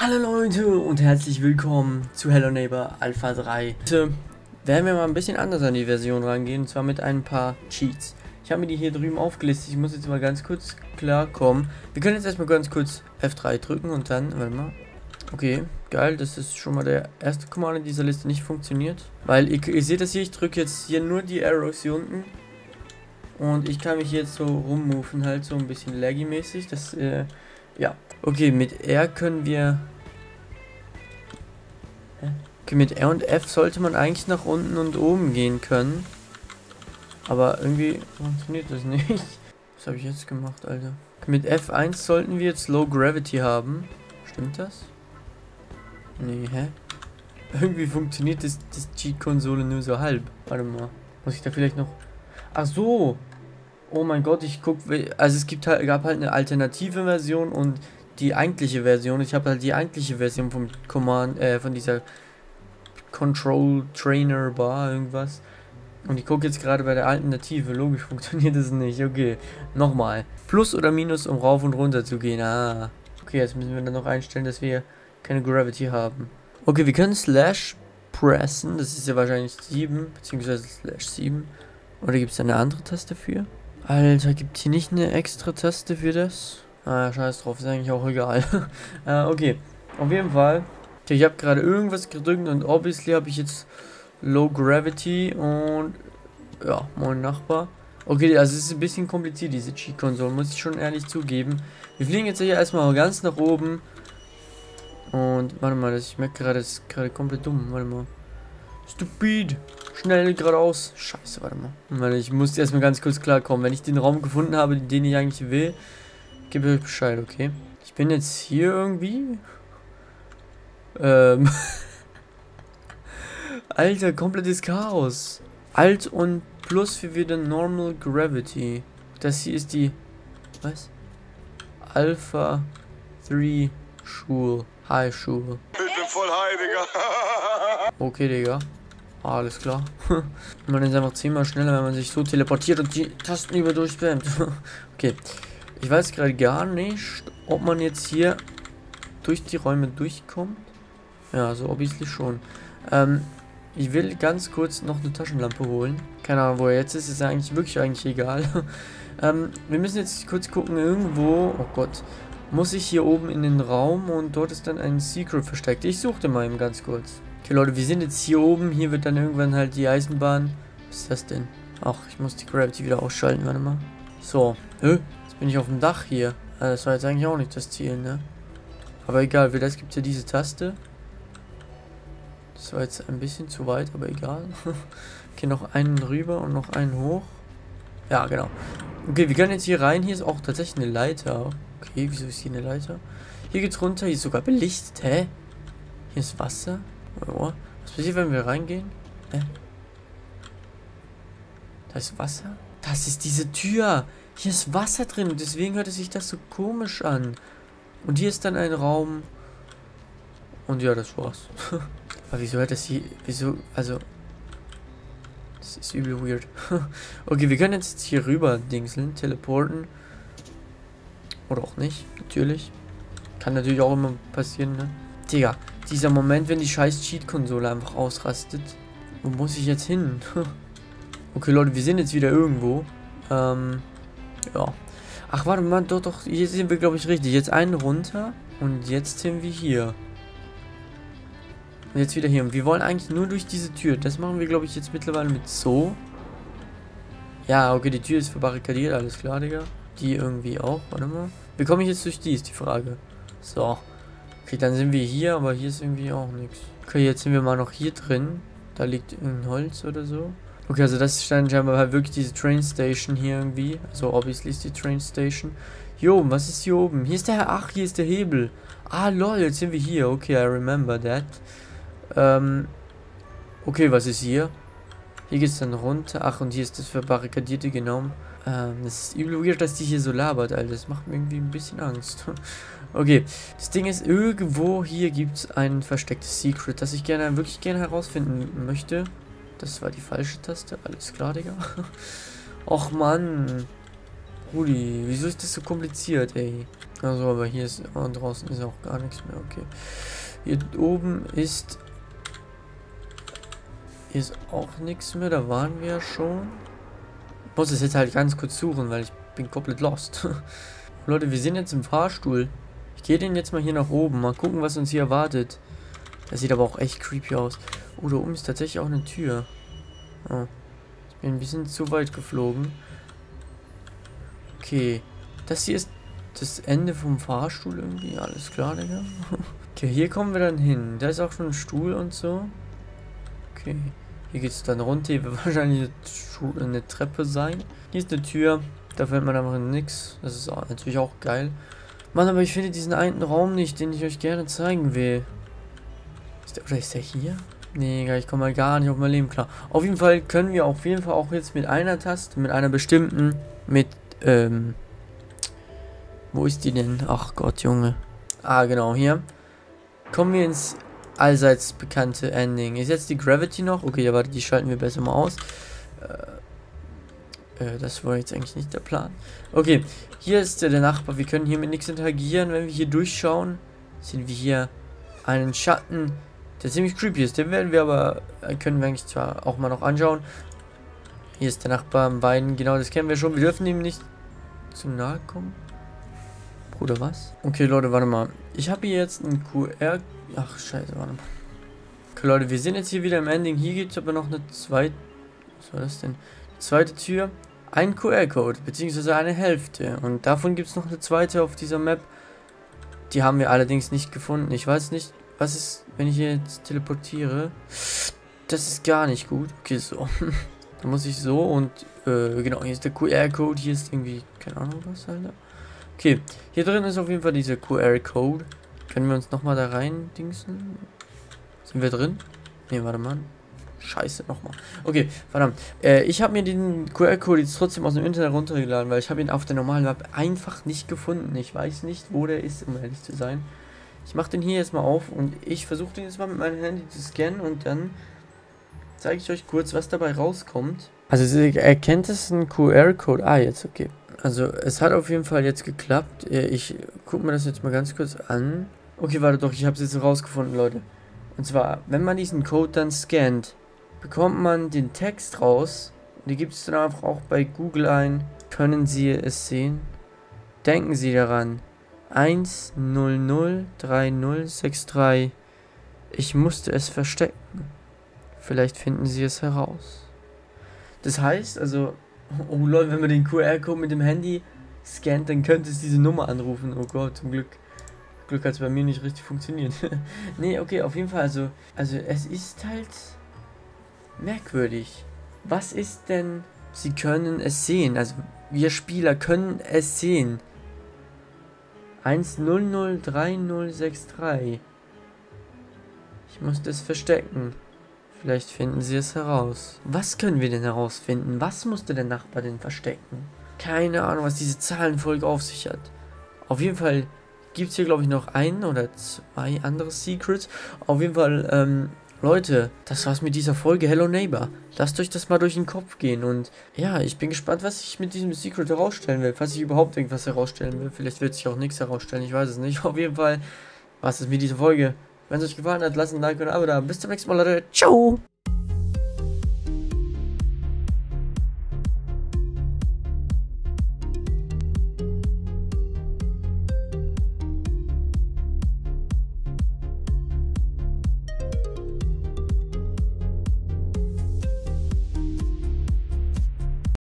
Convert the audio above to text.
Hallo Leute und herzlich willkommen zu Hello Neighbor Alpha 3. Heute werden wir mal ein bisschen anders an die Version rangehen, und zwar mit ein paar Cheats. Ich habe mir die hier drüben aufgelistet, ich muss jetzt mal ganz kurz klarkommen. Wir können jetzt erstmal ganz kurz F3 drücken und dann, warte mal. Okay, geil, das ist schon mal der erste Command in dieser Liste nicht funktioniert. Weil ihr seht das hier, ich drücke jetzt hier nur die Arrows hier unten. Und ich kann mich jetzt so rummoven, halt so ein bisschen laggy-mäßig, das, ja. Okay, mit R können wir... Okay, mit R und F sollte man eigentlich nach unten und oben gehen können. Aber irgendwie funktioniert das nicht. Was habe ich jetzt gemacht, Alter? Okay, mit F1 sollten wir jetzt Low Gravity haben. Stimmt das? Nee, hä? Irgendwie funktioniert das Cheat-Konsole nur so halb. Warte mal. Muss ich da vielleicht noch... Ach so! Oh mein Gott, ich guck... Also es gab halt eine alternative Version und die eigentliche Version. Ich habe halt die eigentliche Version vom Command, von dieser Control Trainer Bar, irgendwas. Und ich gucke jetzt gerade bei der Alternative. Logisch funktioniert das nicht. Okay, nochmal. Plus oder Minus, um rauf und runter zu gehen. Ah. Okay, jetzt müssen wir dann noch einstellen, dass wir keine Gravity haben. Okay, wir können Slash pressen. Das ist ja wahrscheinlich 7, beziehungsweise Slash 7. Oder gibt es da eine andere Taste für? Alter, gibt es hier nicht eine extra Taste für das? Ah, scheiß drauf, ist eigentlich auch egal. Okay, auf jeden Fall. Okay, ich habe gerade irgendwas gedrückt und obviously habe ich jetzt Low Gravity und ja, moin Nachbar. Okay, also es ist ein bisschen kompliziert, diese Cheat-Konsole, muss ich schon ehrlich zugeben. Wir fliegen jetzt hier erstmal ganz nach oben. Und, warte mal, ich merke gerade, das ist gerade komplett dumm, warte mal. Stupid! Schnell geradeaus. Scheiße, warte mal. Weil ich muss erstmal ganz kurz klarkommen. Wenn ich den Raum gefunden habe, den ich eigentlich will, gebe euch Bescheid, okay? Ich bin jetzt hier irgendwie. Alter, komplettes Chaos. Alt und Plus für wieder Normal Gravity. Das hier ist die. Was? Alpha 3 Schul. High Schul. Ich bin voll high, Digga. Okay, Digga. Alles klar. Man ist einfach 10-mal schneller, wenn man sich so teleportiert und die Tasten über durchspammt. Okay. Ich weiß gerade gar nicht, ob man jetzt hier durch die Räume durchkommt. Ja, so obviously schon. Ich will ganz kurz noch eine Taschenlampe holen. Keine Ahnung, wo er jetzt ist eigentlich egal. Wir müssen jetzt kurz gucken, irgendwo. Oh Gott. Muss ich hier oben in den Raum und dort ist dann ein Secret versteckt. Ich suche den mal eben ganz kurz. Okay, Leute, wir sind jetzt hier oben. Hier wird dann irgendwann halt die Eisenbahn. Was ist das denn? Ach, ich muss die Gravity wieder ausschalten. Warte mal. So. Jetzt bin ich auf dem Dach hier. Also das war jetzt eigentlich auch nicht das Ziel, ne? Aber egal, für das gibt es ja diese Taste. Das war jetzt ein bisschen zu weit, aber egal. Okay, noch einen rüber und noch einen hoch. Ja, genau. Okay, wir können jetzt hier rein. Hier ist auch tatsächlich eine Leiter. Okay, wieso ist hier eine Leiter? Hier geht's runter. Hier ist sogar belichtet. Hä? Hier ist Wasser. Oh. Was passiert, wenn wir reingehen? Hä? Da ist Wasser? Das ist diese Tür. Hier ist Wasser drin. Und deswegen hört es sich das so komisch an. Und hier ist dann ein Raum. Und ja, das war's. Aber wieso hört das hier... Wieso... Also... Das ist übel weird. Okay, wir können jetzt hier rüber dingseln. Teleporten. Oder auch nicht. Natürlich. Kann natürlich auch immer passieren, ne? Digga. Dieser Moment, wenn die scheiß Cheat-Konsole einfach ausrastet. Wo muss ich jetzt hin? Okay, Leute, wir sind jetzt wieder irgendwo. Ja. Ach, warte mal, doch, hier sind wir, glaube ich, richtig. Jetzt einen runter und jetzt sind wir hier. Und jetzt wieder hier. Und wir wollen eigentlich nur durch diese Tür. Das machen wir, glaube ich, jetzt mittlerweile mit so. Ja, okay, die Tür ist verbarrikadiert, alles klar, Digga. Die irgendwie auch, warte mal. Wie komme ich jetzt durch die, ist die Frage. So. Okay, dann sind wir hier, aber hier ist irgendwie auch nichts. Okay, jetzt sind wir mal noch hier drin. Da liegt irgendein Holz oder so. Okay, also das ist dann scheinbar halt wirklich diese Train Station hier irgendwie. Also obviously ist die Train Station. Hier oben, was ist hier oben? Hier ist der, ach, hier ist der Hebel. Ah, lol, jetzt sind wir hier. Okay, I remember that. Okay, was ist hier? Hier geht es dann runter. Ach, und hier ist das verbarrikadierte, genau. Das ist übel weird, dass die hier so labert, Alter. Das macht mir irgendwie ein bisschen Angst. Okay, das Ding ist, irgendwo hier gibt es ein verstecktes Secret, das ich wirklich gerne herausfinden möchte. Das war die falsche Taste. Alles klar, Digga. Och, Mann. Rudi, wieso ist das so kompliziert, ey? Also, aber hier ist, oh, draußen ist auch gar nichts mehr, okay. Hier oben ist auch nichts mehr, da waren wir ja schon. Ich muss es jetzt halt ganz kurz suchen, weil ich bin komplett lost. Leute, wir sind jetzt im Fahrstuhl. Ich gehe den jetzt mal hier nach oben, mal gucken, was uns hier erwartet. Das sieht aber auch echt creepy aus. Oh, da oben ist tatsächlich auch eine Tür. Oh. Ich bin ein bisschen zu weit geflogen. Okay. Das hier ist das Ende vom Fahrstuhl irgendwie. Alles klar, Digga. Okay, hier kommen wir dann hin. Da ist auch schon ein Stuhl und so. Okay. Hier geht es dann runter. Hier wird wahrscheinlich eine Treppe sein. Hier ist eine Tür. Da fällt man einfach in nix. Das ist natürlich auch geil. Mann, aber ich finde diesen einen Raum nicht, den ich euch gerne zeigen will. Oder ist der hier? Nee, ich komme mal gar nicht auf mein Leben klar. Auf jeden Fall können wir auch jetzt mit einer Taste, mit einer bestimmten, wo ist die denn? Ach Gott, Junge. Ah, genau, hier. Kommen wir ins allseits bekannte Ending. Ist jetzt die Gravity noch? Okay, aber die schalten wir besser mal aus. Das war jetzt eigentlich nicht der Plan. Okay, hier ist der Nachbar. Wir können hier mit nichts interagieren. Wenn wir hier durchschauen, sehen wir hier einen Schatten, der ziemlich creepy ist. Den werden wir aber, können wir eigentlich zwar auch mal noch anschauen. Hier ist der Nachbar am Bein. Genau, das kennen wir schon. Wir dürfen ihm nicht zu nahe kommen. Bruder, was? Okay, Leute, warte mal. Ich habe hier jetzt einen QR... Ach, scheiße, warte mal. Okay, Leute, wir sind jetzt hier wieder im Ending. Hier gibt es aber noch eine zweite... Was war das denn? Zweite Tür. Ein QR-Code, beziehungsweise eine Hälfte. Und davon gibt es noch eine zweite auf dieser Map. Die haben wir allerdings nicht gefunden. Ich weiß nicht, was ist, wenn ich hier jetzt teleportiere. Das ist gar nicht gut. Okay, so. Da muss ich so und, genau, hier ist der QR-Code. Hier ist irgendwie, keine Ahnung was, Alter. Okay, hier drin ist auf jeden Fall dieser QR-Code. Können wir uns nochmal da rein dingsen? Sind wir drin? Ne, warte mal. Scheiße, nochmal. Okay, verdammt. Ich habe mir den QR-Code jetzt trotzdem aus dem Internet runtergeladen, weil ich habe ihn auf der normalen Map einfach nicht gefunden. Ich weiß nicht, wo der ist, um ehrlich zu sein. Ich mache den hier jetzt mal auf und ich versuche den jetzt mal mit meinem Handy zu scannen und dann zeige ich euch kurz, was dabei rauskommt. Also erkennt es einen QR-Code? Ah, jetzt, okay. Also es hat auf jeden Fall jetzt geklappt. Ich gucke mir das jetzt mal ganz kurz an. Okay, warte doch, ich habe es jetzt rausgefunden, Leute. Und zwar, wenn man diesen Code dann scannt, bekommt man den Text raus. Und die gibt es dann einfach auch bei Google ein. Können Sie es sehen? Denken Sie daran. 1003063. Ich musste es verstecken. Vielleicht finden Sie es heraus. Das heißt, also, oh Leute, wenn man den QR-Code mit dem Handy scannt, dann könnte es diese Nummer anrufen. Oh Gott, zum Glück. Glück hat es bei mir nicht richtig funktioniert. Nee, okay, auf jeden Fall, also es ist halt merkwürdig. Was ist denn, Sie können es sehen, also wir Spieler können es sehen. 1003063. Ich musste es verstecken. Vielleicht finden Sie es heraus. Was können wir denn herausfinden? Was musste der Nachbar denn verstecken? Keine Ahnung, was diese Zahlenfolge auf sich hat. Auf jeden Fall gibt es hier, glaube ich, noch ein oder zwei andere Secrets. Auf jeden Fall, Leute, das war's mit dieser Folge Hello Neighbor. Lasst euch das mal durch den Kopf gehen. Und ja, ich bin gespannt, was ich mit diesem Secret herausstellen will. Falls ich überhaupt irgendwas herausstellen will. Vielleicht wird sich auch nichts herausstellen, ich weiß es nicht. Auf jeden Fall war's das mit dieser Folge. Wenn es euch gefallen hat, lasst ein Like und ein Abo da. Bis zum nächsten Mal, Leute. Ciao!